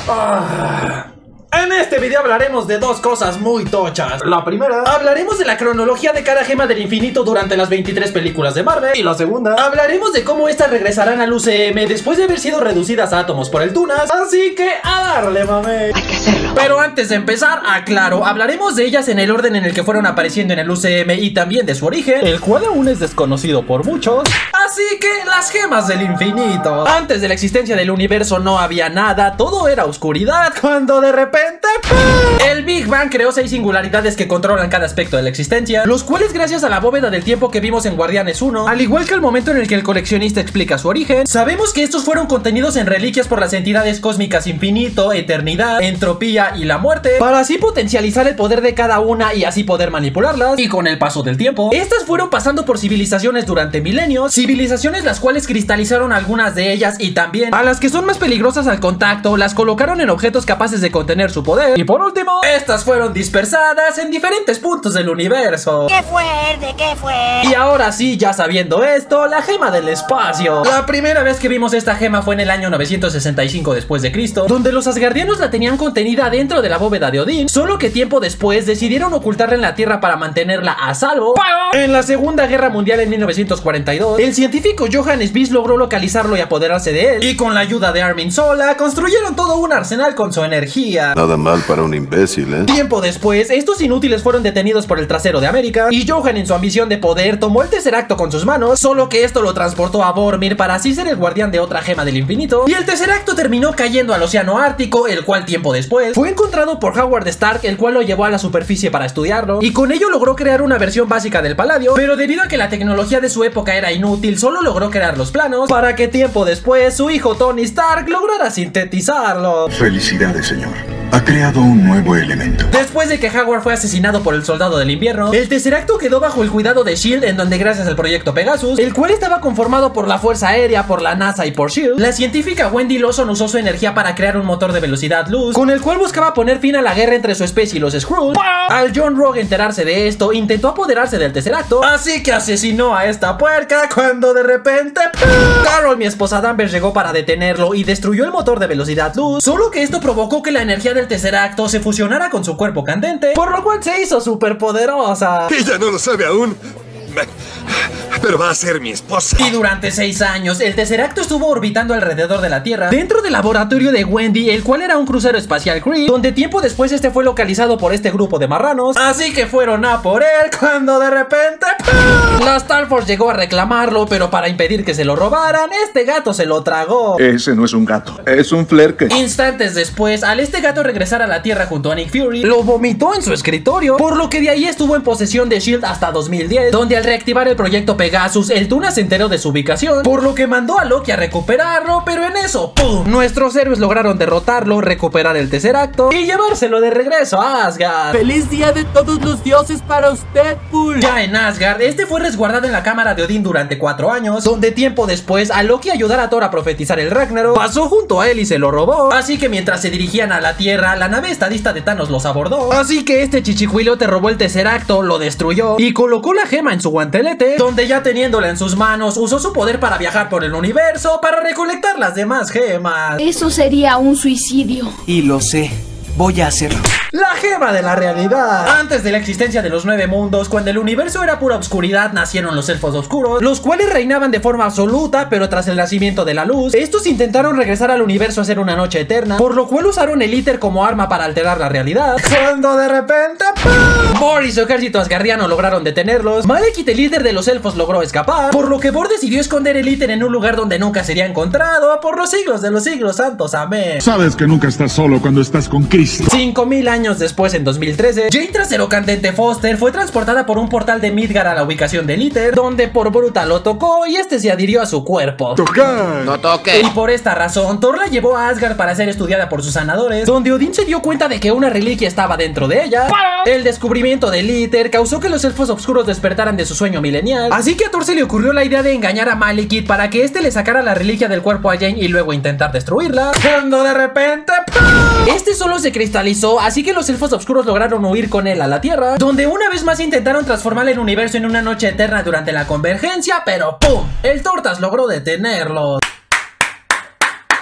En este video hablaremos de dos cosas muy tochas. La primera, hablaremos de la cronología de cada gema del infinito durante las 23 películas de Marvel. Y la segunda, hablaremos de cómo estas regresarán al UCM después de haber sido reducidas a átomos por el Tunas. Así que a darle, mame. Hay que hacerlo. Pero antes de empezar, aclaro, hablaremos de ellas en el orden en el que fueron apareciendo en el UCM y también de su origen, el cual aún es desconocido por muchos. Así que las gemas del infinito. Antes de la existencia del universo no había nada, todo era oscuridad, cuando de repente el Big Bang creó 6 singularidades que controlan cada aspecto de la existencia, los cuales gracias a la bóveda del tiempo que vimos en Guardianes 1, al igual que el momento en el que el coleccionista explica su origen, sabemos que estos fueron contenidos en reliquias por las entidades cósmicas infinito, eternidad, entropía y la muerte, para así potencializar el poder de cada una y así poder manipularlas. Y con el paso del tiempo, estas fueron pasando por civilizaciones durante milenios, civilizaciones las cuales cristalizaron algunas de ellas y también a las que son más peligrosas al contacto, las colocaron en objetos capaces de contener su poder. Y por último, estas fueron dispersadas en diferentes puntos del universo. ¡Qué fuerte, qué fuerte! Y ahora sí, ya sabiendo esto, la gema del espacio. La primera vez que vimos esta gema fue en el año 965 después de Cristo, donde los asgardianos la tenían contenida dentro de la bóveda de Odín, solo que tiempo después decidieron ocultarla en la Tierra para mantenerla a salvo. En la Segunda Guerra Mundial en 1942, el científico Johann Spies logró localizarlo y apoderarse de él, y con la ayuda de Armin Zola, construyeron todo un arsenal con su energía. Nada mal para un imbécil, ¿eh? Tiempo después, estos inútiles fueron detenidos por el trasero de América, y Johann en su ambición de poder tomó el Tesseracto con sus manos, solo que esto lo transportó a Vormir para así ser el guardián de otra gema del infinito, y el Tesseracto terminó cayendo al océano Ártico, el cual tiempo después fue encontrado por Howard Stark, el cual lo llevó a la superficie para estudiarlo, y con ello logró crear una versión básica del Paladio, pero debido a que la tecnología de su época era inútil, solo logró crear los planos, para que tiempo después su hijo Tony Stark lograra sintetizarlo. Felicidades, señor. Ha creado un nuevo elemento. Después de que Howard fue asesinado por el Soldado del Invierno, el Tesseracto quedó bajo el cuidado de S.H.I.E.L.D., en donde gracias al proyecto Pegasus, el cual estaba conformado por la Fuerza Aérea, por la NASA y por S.H.I.E.L.D., la científica Wendy Lawson usó su energía para crear un motor de velocidad luz, con el cual buscaba poner fin a la guerra entre su especie y los Skrulls. Al John Rogue enterarse de esto, intentó apoderarse del Tesseracto, así que asesinó a esta puerca, cuando de repente Carol, mi esposa Danvers, llegó para detenerlo y destruyó el motor de velocidad luz, solo que esto provocó que la energía del Tesseracto se fusionara con su cuerpo candente, por lo cual se hizo súper poderosa. Ella no lo sabe aún, pero va a ser mi esposa. Y durante 6 años, el Tesseracto estuvo orbitando alrededor de la Tierra, dentro del laboratorio de Wendy, el cual era un crucero espacial Kree, donde tiempo después este fue localizado por este grupo de marranos, así que fueron a por él, cuando de repente la Star Force llegó a reclamarlo, pero para impedir que se lo robaran, este gato se lo tragó. Ese no es un gato, es un flerke. Instantes después, al este gato regresar a la Tierra junto a Nick Fury, lo vomitó en su escritorio, por lo que de ahí estuvo en posesión de S.H.I.E.L.D. hasta 2010, donde al reactivar el proyecto Pegasus, el Tuna se enteró de su ubicación, por lo que mandó a Loki a recuperarlo, pero en eso, ¡pum!, nuestros héroes lograron derrotarlo, recuperar el Tesseracto y llevárselo de regreso a Asgard. ¡Feliz día de todos los dioses para usted, Bull! Ya en Asgard, este fue resguardado en la cámara de Odín durante 4 años, donde tiempo después, a Loki ayudar a Thor a profetizar el Ragnarok, pasó junto a él y se lo robó, así que mientras se dirigían a la Tierra, la nave estadista de Thanos los abordó, así que este chichicuilote robó el Tesseracto, lo destruyó y colocó la gema en su guantelete, donde ya teniéndola en sus manos, usó su poder para viajar por el universo para recolectar las demás gemas. Eso sería un suicidio. Y lo sé, voy a hacerlo. La gema de la realidad. Antes de la existencia de los 9 mundos, cuando el universo era pura oscuridad, nacieron los elfos oscuros, los cuales reinaban de forma absoluta, pero tras el nacimiento de la luz, estos intentaron regresar al universo a hacer una noche eterna, por lo cual usaron el Éter como arma para alterar la realidad, cuando de repente ¡pum!, Bor y su ejército asgardiano lograron detenerlos. Malekith, el líder de los elfos, logró escapar, por lo que Bor decidió esconder el Éter en un lugar donde nunca sería encontrado por los siglos de los siglos santos, amén. Sabes que nunca estás solo cuando estás con Cristo. 5000 años después, en 2013, Jane Trasero Candente Foster fue transportada por un portal de Midgard a la ubicación del Éter, donde por bruta lo tocó y este se adhirió a su cuerpo. ¡Tocar! ¡No toque! Y por esta razón, Thor la llevó a Asgard para ser estudiada por sus sanadores, donde Odín se dio cuenta de que una reliquia estaba dentro de ella. El descubrimiento del Éter causó que los elfos oscuros despertaran de su sueño milenial, así que a Thor se le ocurrió la idea de engañar a Malekith para que este le sacara la reliquia del cuerpo a Jane y luego intentar destruirla, cuando de repente ¡pum!, este solo se cristalizó, así que los elfos oscuros lograron huir con él a la Tierra, donde una vez más intentaron transformar el universo en una noche eterna durante la convergencia, pero ¡pum!, el Tortas logró detenerlos.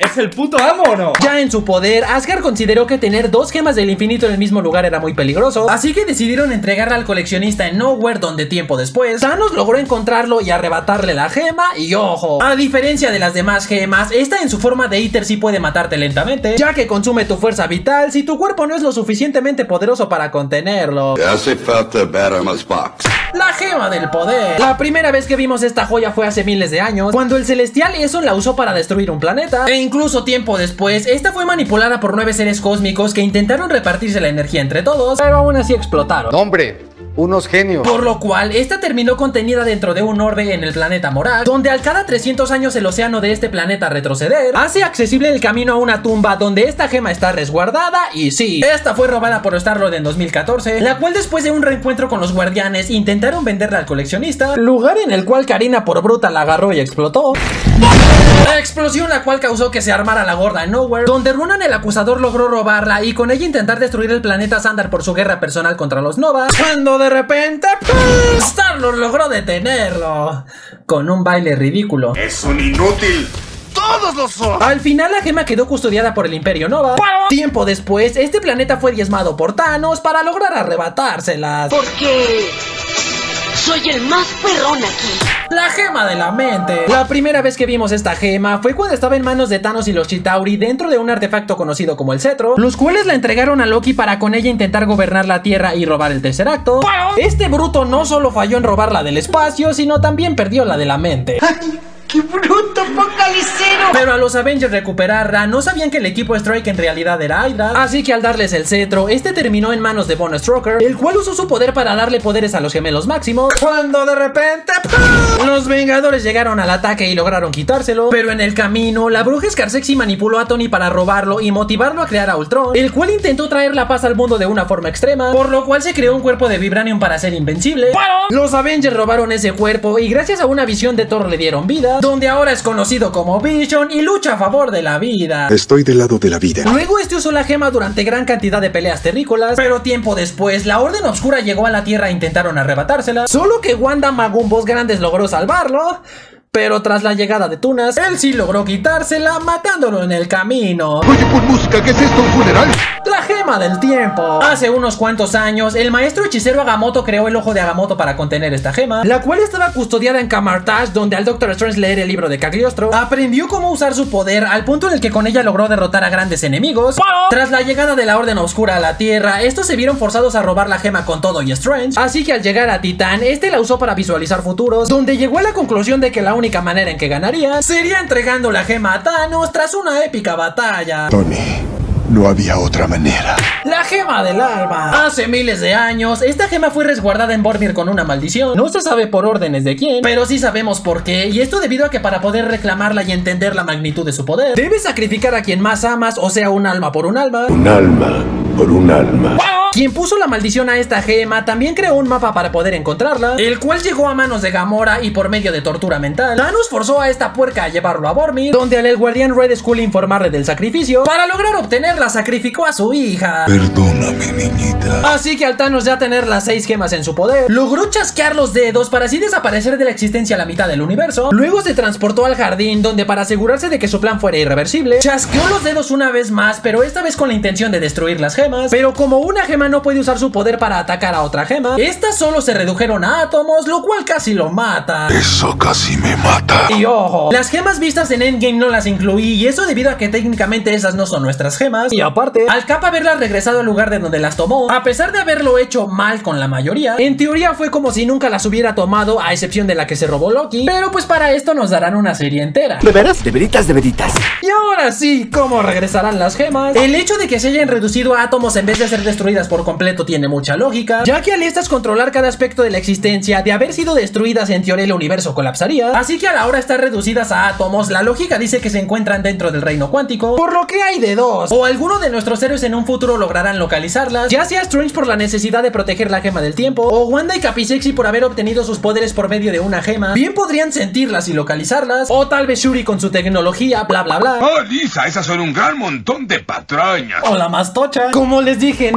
¿Es el puto amo o no? Ya en su poder, Asgard consideró que tener dos gemas del infinito en el mismo lugar era muy peligroso, así que decidieron entregarla al coleccionista en Nowhere, donde tiempo después Thanos logró encontrarlo y arrebatarle la gema. Y ojo, a diferencia de las demás gemas, esta en su forma de íter sí puede matarte lentamente, ya que consume tu fuerza vital si tu cuerpo no es lo suficientemente poderoso para contenerlo. Te hace falta ver más box. La gema del poder. La primera vez que vimos esta joya fue hace miles de años, cuando el celestial Eson la usó para destruir un planeta. E incluso tiempo después, esta fue manipulada por 9 seres cósmicos que intentaron repartirse la energía entre todos, pero aún así explotaron. ¡Hombre! Unos genios. Por lo cual, esta terminó contenida dentro de un orbe en el planeta Morak, donde al cada 300 años el océano de este planeta retroceder, hace accesible el camino a una tumba donde esta gema está resguardada. Y sí, esta fue robada por Star-Lord en 2014, la cual después de un reencuentro con los guardianes intentaron venderla al coleccionista, lugar en el cual Karina por bruta la agarró y explotó. La explosión la cual causó que se armara la gorda en Nowhere, donde Ronan el acusador logró robarla y con ella intentar destruir el planeta Xandar por su guerra personal contra los Nova, cuando de repente Star-Lord logró detenerlo con un baile ridículo. ¡Es un inútil! ¡Todos lo son! Al final la gema quedó custodiada por el Imperio Nova. Tiempo después, este planeta fue diezmado por Thanos para lograr arrebatárselas. Porque soy el más perrón aquí. La gema de la mente. La primera vez que vimos esta gema fue cuando estaba en manos de Thanos y los Chitauri dentro de un artefacto conocido como el cetro, los cuales la entregaron a Loki para con ella intentar gobernar la Tierra y robar el Tesseracto. Este bruto no solo falló en robarla del espacio, sino también perdió la de la mente. ¡Qué bruto, focalicero! Pero a los Avengers recuperarla, no sabían que el equipo Strike en realidad era Hydra, así que al darles el cetro, este terminó en manos de Von Strucker, el cual usó su poder para darle poderes a los gemelos máximos, cuando de repente los Vengadores llegaron al ataque y lograron quitárselo. Pero en el camino, la bruja Scarsexy manipuló a Tony para robarlo y motivarlo a crear a Ultron, el cual intentó traer la paz al mundo de una forma extrema, por lo cual se creó un cuerpo de Vibranium para ser invencible. Los Avengers robaron ese cuerpo y gracias a una visión de Thor le dieron vida, donde ahora es conocido como Vision y lucha a favor de la vida. Estoy del lado de la vida. Luego este usó la gema durante gran cantidad de peleas terrícolas, pero tiempo después la Orden Obscura llegó a la Tierra e intentaron arrebatársela, solo que Wanda Magumbos Grandes logró salvarlo. Pero tras la llegada de Tunas, él sí logró quitársela, matándolo en el camino. Oye, por música, ¿qué es esto? ¿Un funeral? La gema del tiempo. Hace unos cuantos años, el maestro hechicero Agamotto creó el ojo de Agamotto para contener esta gema, la cual estaba custodiada en Camartage, donde al Doctor Strange leer el libro de Cagliostro, aprendió cómo usar su poder al punto en el que con ella logró derrotar a grandes enemigos. Tras la llegada de la Orden Oscura a la Tierra, estos se vieron forzados a robar la gema con todo y Strange, así que al llegar a Titán, este la usó para visualizar futuros, donde llegó a la conclusión de que la única manera en que ganaría sería entregando la gema a Thanos tras una épica batalla. Tony, no había otra manera. La gema del alma. Hace miles de años, esta gema fue resguardada en Vormir con una maldición. No se sabe por órdenes de quién, pero sí sabemos por qué. Y esto debido a que para poder reclamarla y entender la magnitud de su poder, debes sacrificar a quien más amas, o sea, un alma por un alma. Un alma por un alma. Quien puso la maldición a esta gema también creó un mapa para poder encontrarla, el cual llegó a manos de Gamora y por medio de tortura mental, Thanos forzó a esta puerca a llevarlo a Vormir, donde al el guardián Red Skull informarle del sacrificio. Para lograr obtenerla, sacrificó a su hija. Perdóname, niñita. Así que al Thanos ya tener las 6 gemas en su poder, logró chasquear los dedos para así desaparecer de la existencia la mitad del universo. Luego se transportó al jardín, donde para asegurarse de que su plan fuera irreversible, chasqueó los dedos una vez más, pero esta vez con la intención de destruir las gemas. Pero como una gema no puede usar su poder para atacar a otra gema, estas solo se redujeron a átomos, lo cual casi lo mata. Eso casi me mata. Y ojo, las gemas vistas en Endgame no las incluí, y eso debido a que técnicamente esas no son nuestras gemas. Y aparte, al Cap haberlas regresado al lugar de donde las tomó, a pesar de haberlo hecho mal con la mayoría, en teoría fue como si nunca las hubiera tomado, a excepción de la que se robó Loki. Pero pues para esto nos darán una serie entera. ¿De veras? ¿De veritas, de veritas? Y ahora sí, ¿cómo regresarán las gemas? El hecho de que se hayan reducido a átomos en vez de ser destruidas por completo tiene mucha lógica, ya que al estas controlar cada aspecto de la existencia, de haber sido destruidas en teoría el universo colapsaría, así que a la hora estar reducidas a átomos, la lógica dice que se encuentran dentro del reino cuántico, por lo que hay de dos: o alguno de nuestros héroes en un futuro lograrán localizarlas, ya sea Strange por la necesidad de proteger la gema del tiempo, o Wanda y Capisexy por haber obtenido sus poderes por medio de una gema, bien podrían sentirlas y localizarlas, o tal vez Shuri con su tecnología, bla bla bla. Oh, Lisa, esas son un gran montón de patrañas. O la más tocha. Como les dije en este video,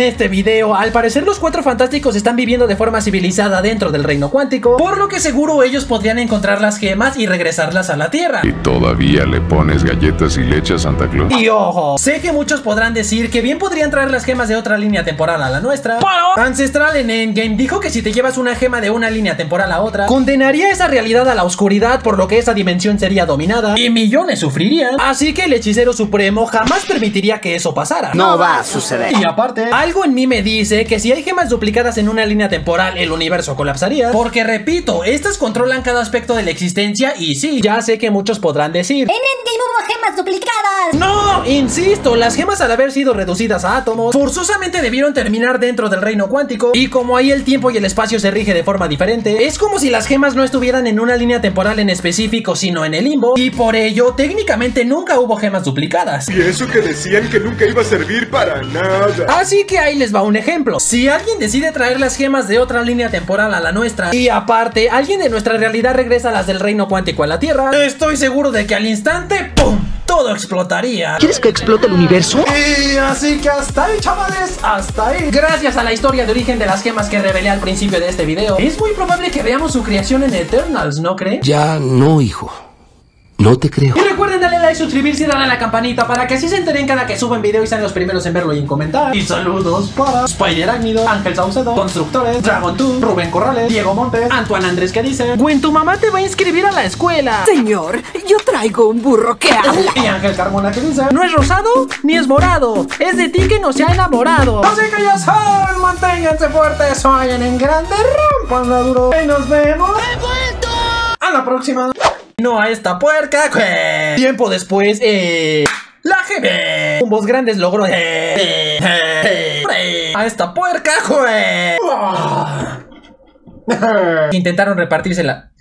video, al parecer los Cuatro Fantásticos están viviendo de forma civilizada dentro del reino cuántico, por lo que seguro ellos podrían encontrar las gemas y regresarlas a la Tierra. ¿Y todavía le pones galletas y leche a Santa Claus? Y ojo, sé que muchos podrán decir que bien podrían traer las gemas de otra línea temporal a la nuestra, pero Ancestral en Endgame dijo que si te llevas una gema de una línea temporal a otra, condenaría esa realidad a la oscuridad, por lo que esa dimensión sería dominada y millones sufrirían. Así que el hechicero supremo jamás permitiría que eso pasara. No va a suceder. Y aparte, algo en mí me dice que si hay gemas duplicadas en una línea temporal, el universo colapsaría. Porque repito, estas controlan cada aspecto de la existencia y sí, ya sé que muchos podrán decir: en Endgame hubo gemas duplicadas. No, insisto, las gemas al haber sido reducidas a átomos, forzosamente debieron terminar dentro del reino cuántico. Y como ahí el tiempo y el espacio se rige de forma diferente, es como si las gemas no estuvieran en una línea temporal en específico, sino en el limbo. Y por ello, técnicamente nunca hubo gemas duplicadas. Y eso que decían que nunca iba a servir para nada. Así que ahí les va un ejemplo. Si alguien decide traer las gemas de otra línea temporal a la nuestra, y aparte, alguien de nuestra realidad regresa las del reino cuántico a la Tierra, estoy seguro de que al instante, ¡pum!, todo explotaría. ¿Quieres que explote el universo? Y así que hasta ahí, chavales, hasta ahí. Gracias a la historia de origen de las gemas que revelé al principio de este video, es muy probable que veamos su creación en Eternals, ¿no creen? Ya no, hijo. No te creo. Y recuerden darle like, suscribirse y darle a la campanita para que así se enteren cada que suben video y sean los primeros en verlo y en comentar. Y saludos para Spider Ágnido, Ángel Saucedo, Constructores, Dragon 2, Rubén Corrales, Diego Montes, Antoine Andrés que dice: Gwen, tu mamá te va a inscribir a la escuela. Señor, yo traigo un burro que habla. Y Ángel Carmona que dice: no es rosado ni es morado, es de ti que no se ha enamorado. Así que ya saben, manténganse fuertes, vayan en grande, rompan la duro. Y nos vemos. ¡He vuelto! A la próxima. No a esta puerca. Tiempo después, la GB. Con voz grandes logró a esta puerca. Intentaron repartírsela.